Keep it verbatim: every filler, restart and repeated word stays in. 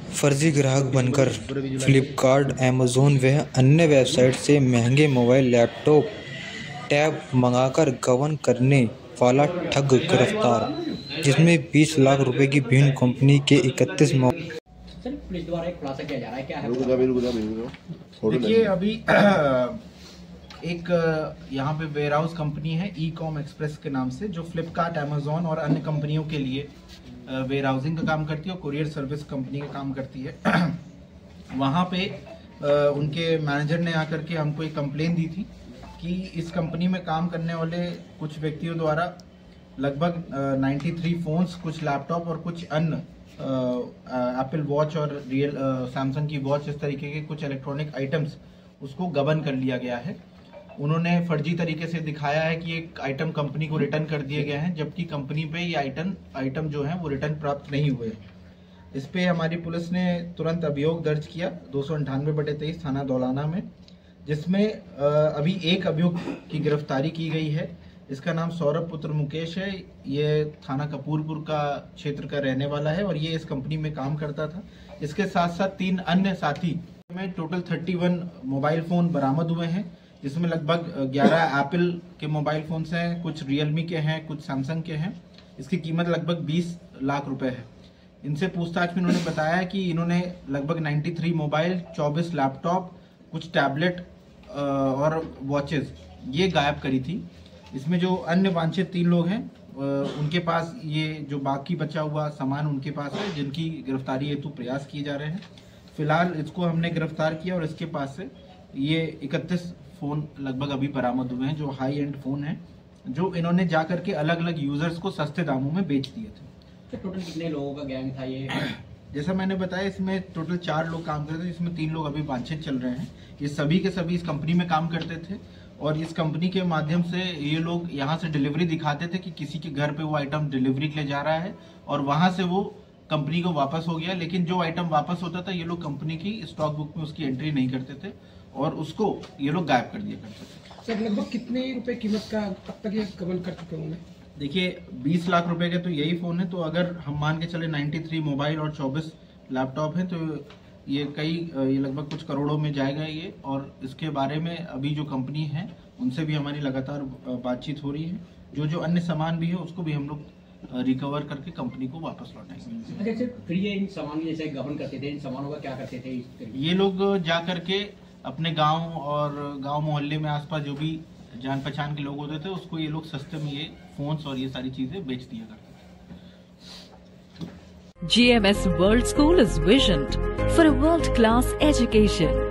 फर्जी ग्राहक बनकर फ्लिपकार्ट, अमेज़न व अन्य वेबसाइट से महंगे मोबाइल, लैपटॉप, टैब मंगाकर गबन करने वाला ठग गिरफ्तार, जिसमें बीस लाख रुपए की विभिन्न कंपनी के इकतीस मोबाइल। पुलिस द्वारा एक खुलासा किया जा रहा है, क्या है? देखिए, अभी एक यहाँ पे वेयर हाउस कंपनी है ई कॉम एक्सप्रेस के नाम से, जो फ्लिपकार्ट, अमेज़न और अन्य कंपनियों के लिए वेयर हाउसिंग का काम करती है और कुरियर सर्विस कंपनी का काम करती है। वहाँ पे उनके मैनेजर ने आकर के हमको एक कंप्लेन दी थी कि इस कंपनी में काम करने वाले कुछ व्यक्तियों द्वारा लगभग तिरानवे फोन्स, कुछ लैपटॉप और कुछ अन्य एप्पल वॉच और रियल सैमसंग की वॉच, इस तरीके के कुछ इलेक्ट्रॉनिक आइटम्स उसको गबन कर लिया गया है। उन्होंने फर्जी तरीके से दिखाया है कि एक आइटम कंपनी को रिटर्न कर दिए गए हैं, जबकि कंपनी पे ये आइटम आइटम जो है वो रिटर्न प्राप्त नहीं हुए। इस पे हमारी पुलिस ने तुरंत अभियोग दर्ज किया दो सौ अंठानवे बटे तेईस थाना दौलाना में, जिसमें अभी एक अभियुक्त की गिरफ्तारी की गई है। इसका नाम सौरभ पुत्र मुकेश है। ये थाना कपूरपुर का क्षेत्र का रहने वाला है और ये इस कंपनी में काम करता था। इसके साथ साथ तीन अन्य साथी में टोटल इकतीस मोबाइल फोन बरामद हुए हैं, जिसमें लगभग ग्यारह एप्पल के मोबाइल फोन्स हैं, कुछ रियलमी के हैं, कुछ सैमसंग के हैं। इसकी कीमत लगभग बीस लाख रुपए है। इनसे पूछताछ में इन्होंने बताया कि इन्होंने लगभग तिरानवे मोबाइल, चौबीस लैपटॉप, कुछ टैबलेट और वॉचेस ये गायब करी थी। इसमें जो अन्य वांछित तीन लोग हैं, उनके पास ये जो बाकी बचा हुआ सामान उनके पास है, जिनकी गिरफ्तारी हेतु प्रयास किए जा रहे हैं। फिलहाल इसको हमने गिरफ्तार किया और इसके पास से ये इकतीस फोन लगभग अभी बरामद हुए हैं, जो हाई एंड फोन हैं, जो इन्होंने जाकर के अलग अलग यूजर्स को सस्ते दामों में बेच दिए थे। तो टोटल कितने लोगों का गैंग था ये? जैसा मैंने बताया, इसमें टोटल चार लोग काम करते थे, जिसमें तीन लोग अभी वांछित चल रहे हैं। ये सभी के सभी इस कंपनी में काम करते थे और इस कंपनी के माध्यम से ये लोग यहाँ से डिलीवरी दिखाते थे कि किसी के घर पे वो आइटम डिलीवरी के लिए जा रहा है और वहां से वो कंपनी को वापस हो गया। लेकिन जो आइटम वापस होता था, ये लोग कंपनी की स्टॉक बुक में उसकी एंट्री नहीं करते थे और उसको ये लोग गायब कर दिया करते थे। सर, लगभग कितने रुपए कीमत का अब तक ये गबन कर चुके होंगे? देखिए, बीस लाख रुपए के तो यही फोन है, तो अगर हम मान के चले तिरानवे मोबाइल और चौबीस लैपटॉप हैं, तो ये कई ये लगभग कुछ करोड़ों में जाएगा ये। और इसके बारे में अभी जो कंपनी है उनसे भी हमारी लगातार बातचीत हो रही है। जो जो अन्य सामान भी है उसको भी हम लोग रिकवर करके कंपनी को वापस लौटाएंगे। अच्छा, फिर ये इन सामान जैसे गबन करते थे, इन सामानों का क्या करते थे? ये लोग जा करके अपने गांव और गांव मोहल्ले में आसपास जो भी जान पहचान के लोग होते थे, उसको ये लोग सस्ते में ये फोन्स और ये सारी चीजें बेच दिया करते थे। G M S World School is visioned for a world-class education.